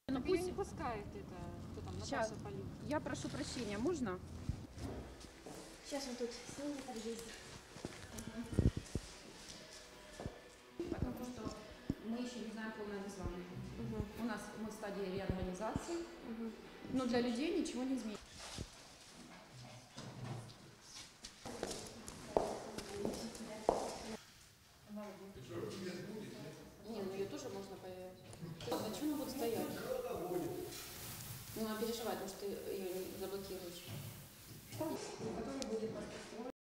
Ну, Пусть не пускает это, кто там, Сейчас. Наташа Полив. Я прошу прощения, можно? Сейчас он тут снимет от жизни. Потому что мы еще не знаем полное название. У нас мы в стадии реорганизации, но для людей ничего не изменится. Не, ну ее тоже можно появить. А почему она будет стоять? Ну, она переживает, может, ты ее заблокируешь.